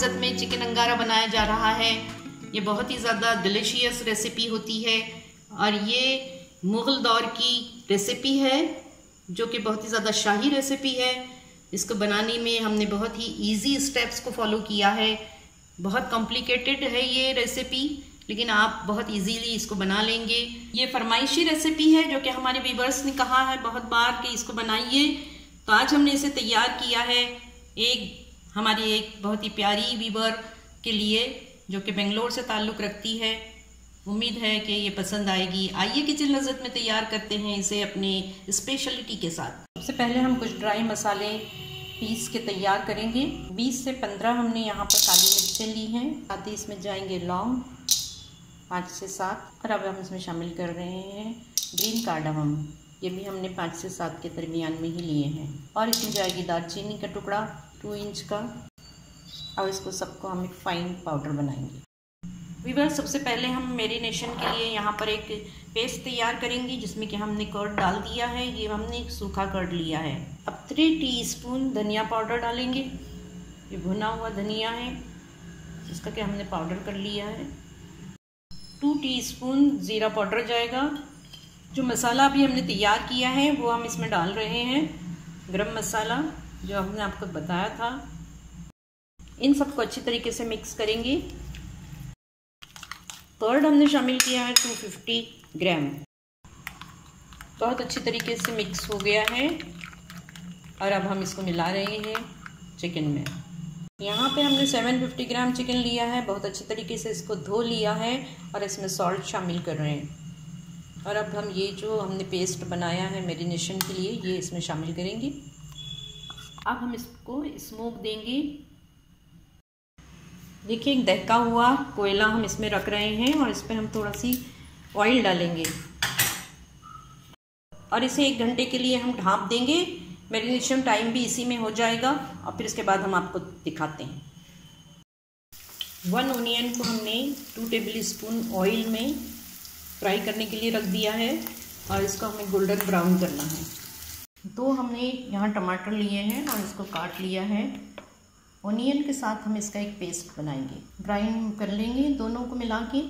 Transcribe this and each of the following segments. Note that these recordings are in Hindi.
लज़्ज़त में चिकन अंगारा बनाया जा रहा है। ये बहुत ही ज़्यादा डिलीशियस रेसिपी होती है और ये मुग़ल दौर की रेसिपी है जो कि बहुत ही ज़्यादा शाही रेसिपी है। इसको बनाने में हमने बहुत ही इजी स्टेप्स को फॉलो किया है। बहुत कॉम्प्लिकेटेड है ये रेसिपी, लेकिन आप बहुत इजीली इसको बना लेंगे। ये फरमाइशी रेसिपी है जो कि हमारे व्यूअर्स ने कहा है बहुत बार कि इसको बनाइए, तो आज हमने इसे तैयार किया है हमारी एक बहुत ही प्यारी व्यूअर के लिए जो कि बेंगलोर से ताल्लुक़ रखती है। उम्मीद है कि ये पसंद आएगी। आइए किचन लज़्ज़त में तैयार करते हैं इसे अपनी स्पेशलिटी के साथ। सबसे पहले हम कुछ ड्राई मसाले पीस के तैयार करेंगे। 20 से 15 हमने यहाँ पर काली मिर्चें ली हैं। साथ ही इसमें जाएंगे लौंग 5 से 7, और अब हम इसमें शामिल कर रहे हैं ग्रीन कार्डामम। ये भी हमने 5 से 7 के दरमियान में ही लिए हैं। और इसमें जाएगी दालचीनी का टुकड़ा 2 इंच का। अब इसको सबको हम एक फाइन पाउडर बनाएंगे। व्यूअर्स, सबसे पहले हम मैरिनेशन के लिए यहाँ पर एक पेस्ट तैयार करेंगे जिसमें कि हमने कर्ड डाल दिया है। ये हमने सूखा कर्ड लिया है। अब 3 टीस्पून धनिया पाउडर डालेंगे। ये भुना हुआ धनिया है जिसका कि हमने पाउडर कर लिया है। 2 टीस्पून ज़ीरा पाउडर जाएगा। जो मसाला अभी हमने तैयार किया है वो हम इसमें डाल रहे हैं। गरम मसाला जो हमने आपको बताया था, इन सबको अच्छी तरीके से मिक्स करेंगे। कर्ड हमने शामिल किया है 250 ग्राम। बहुत अच्छी तरीके से मिक्स हो गया है और अब हम इसको मिला रहे हैं चिकन में। यहाँ पे हमने 750 ग्राम चिकन लिया है। बहुत अच्छी तरीके से इसको धो लिया है और इसमें सॉल्ट शामिल कर रहे हैं। और अब हम ये जो हमने पेस्ट बनाया है मैरिनेशन के लिए, ये इसमें शामिल करेंगे। अब हम इसको स्मोक देंगे। देखिए, एक दहका हुआ कोयला हम इसमें रख रहे हैं और इस पर हम थोड़ा सी ऑयल डालेंगे और इसे 1 घंटे के लिए हम ढाँप देंगे। मैरिनेशन टाइम भी इसी में हो जाएगा और फिर इसके बाद हम आपको दिखाते हैं। 1 ओनियन को हमने 2 टेबल स्पून ऑयल में फ्राई करने के लिए रख दिया है और इसको हमें गोल्डन ब्राउन करना है। 2 हमने यहाँ टमाटर लिए हैं और इसको काट लिया है। ओनियन के साथ हम इसका एक पेस्ट बनाएंगे। ग्राइंड कर लेंगे दोनों को मिला के।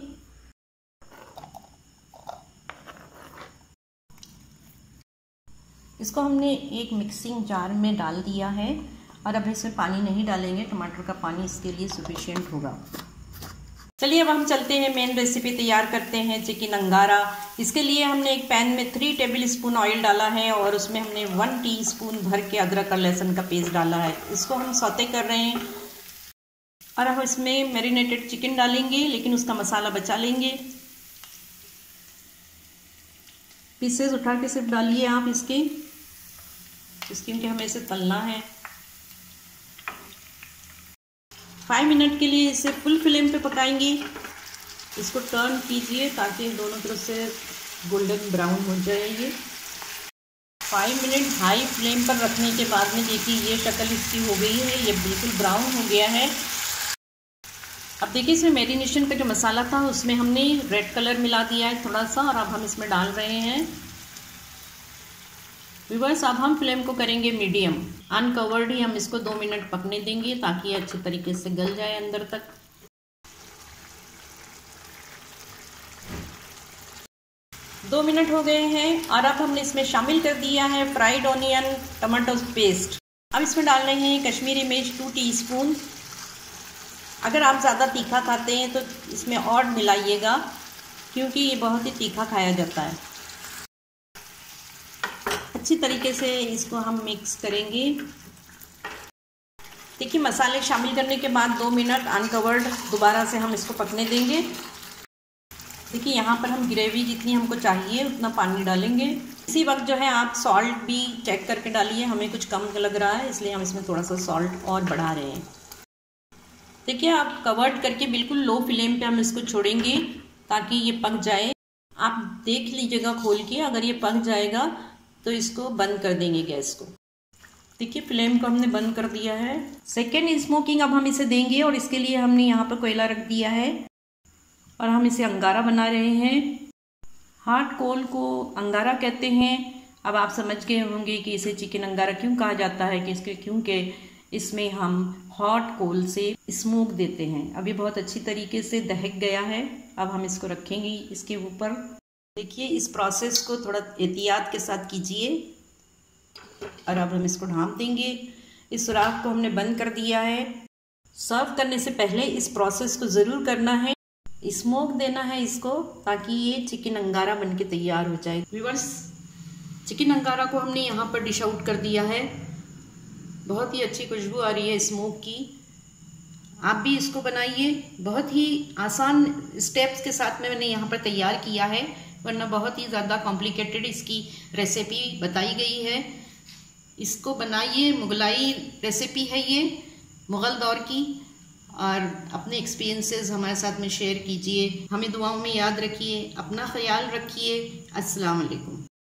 इसको हमने एक मिक्सिंग जार में डाल दिया है और अब इसमें पानी नहीं डालेंगे। टमाटर का पानी इसके लिए सफिशिएंट होगा। चलिए अब हम चलते हैं मेन रेसिपी तैयार करते हैं चिकन अंगारा। इसके लिए हमने एक पैन में 3 टेबल स्पून ऑयल डाला है और उसमें हमने 1 टीस्पून भर के अदरक और लहसुन का पेस्ट डाला है। इसको हम सौते कर रहे हैं और अब इसमें मैरिनेटेड चिकन डालेंगे, लेकिन उसका मसाला बचा लेंगे। पीसेस उठा के सिर्फ डालिए आप इसके, क्योंकि हमें इसे तलना है। 5 मिनट के लिए इसे फुल फ्लेम पे पकाएंगे। इसको टर्न कीजिए ताकि दोनों तरफ से गोल्डन ब्राउन हो जाए। ये 5 मिनट हाई फ्लेम पर रखने के बाद में देखिए ये शक्ल इसकी हो गई है। ये बिल्कुल ब्राउन हो गया है। अब देखिए इसमें मैरिनेशन का जो मसाला था उसमें हमने रेड कलर मिला दिया है थोड़ा सा, और अब हम इसमें डाल रहे हैं। व्यूअर्स, अब हम फ्लेम को करेंगे मीडियम। अनकवर्ड ही हम इसको 2 मिनट पकने देंगे ताकि ये अच्छे तरीके से गल जाए अंदर तक। दो मिनट हो गए हैं और अब हमने इसमें शामिल कर दिया है फ्राइड ऑनियन टमाटो पेस्ट। अब इसमें डाल रहे हैं कश्मीरी मिर्च 2 टीस्पून। अगर आप ज़्यादा तीखा खाते हैं तो इसमें और मिलाइएगा, क्योंकि ये बहुत ही तीखा खाया जाता है। अच्छी तरीके से इसको हम मिक्स करेंगे। देखिए, मसाले शामिल करने के बाद 2 मिनट अनकवर्ड दोबारा से हम इसको पकने देंगे। देखिए, यहाँ पर हम ग्रेवी जितनी हमको चाहिए उतना पानी डालेंगे। इसी वक्त जो है आप सॉल्ट भी चेक करके डालिए। हमें कुछ कम लग रहा है इसलिए हम इसमें थोड़ा सा सॉल्ट और बढ़ा रहे हैं। देखिए, आप कवर्ड करके बिल्कुल लो फ्लेम पे हम इसको छोड़ेंगे ताकि ये पक जाए। आप देख लीजिएगा खोल के, अगर ये पक जाएगा तो इसको बंद कर देंगे गैस को। देखिए, फ्लेम को हमने बंद कर दिया है। सेकेंड स्मोकिंग अब हम इसे देंगे और इसके लिए हमने यहाँ पर कोयला रख दिया है और हम इसे अंगारा बना रहे हैं। हार्ड कोल को अंगारा कहते हैं। अब आप समझ गए होंगे कि इसे चिकन अंगारा क्यों कहा जाता है, कि इसके क्योंकि इसमें हम हॉट कोल से स्मोक देते हैं। अभी बहुत अच्छी तरीके से दहक गया है। अब हम इसको रखेंगे इसके ऊपर। देखिए, इस प्रोसेस को थोड़ा एहतियात के साथ कीजिए। और अब हम इसको ढाँप देंगे। इस सुराख को हमने बंद कर दिया है। सर्व करने से पहले इस प्रोसेस को ज़रूर करना है, स्मोक देना है इसको, ताकि ये चिकन अंगारा बन के तैयार हो जाए। व्यूअर्स, चिकन अंगारा को हमने यहाँ पर डिश आउट कर दिया है। बहुत ही अच्छी खुशबू आ रही है स्मोक की। आप भी इसको बनाइए। बहुत ही आसान स्टेप्स के साथ में मैंने यहाँ पर तैयार किया है, वरना बहुत ही ज़्यादा कॉम्प्लिकेटेड इसकी रेसिपी बताई गई है। इसको बनाइए। मुगलाई रेसिपी है ये, मुग़ल दौर की। और अपने एक्सपीरियंसेस हमारे साथ में शेयर कीजिए। हमें दुआओं में याद रखिए। अपना ख्याल रखिए। अस्सलाम वालेकुम।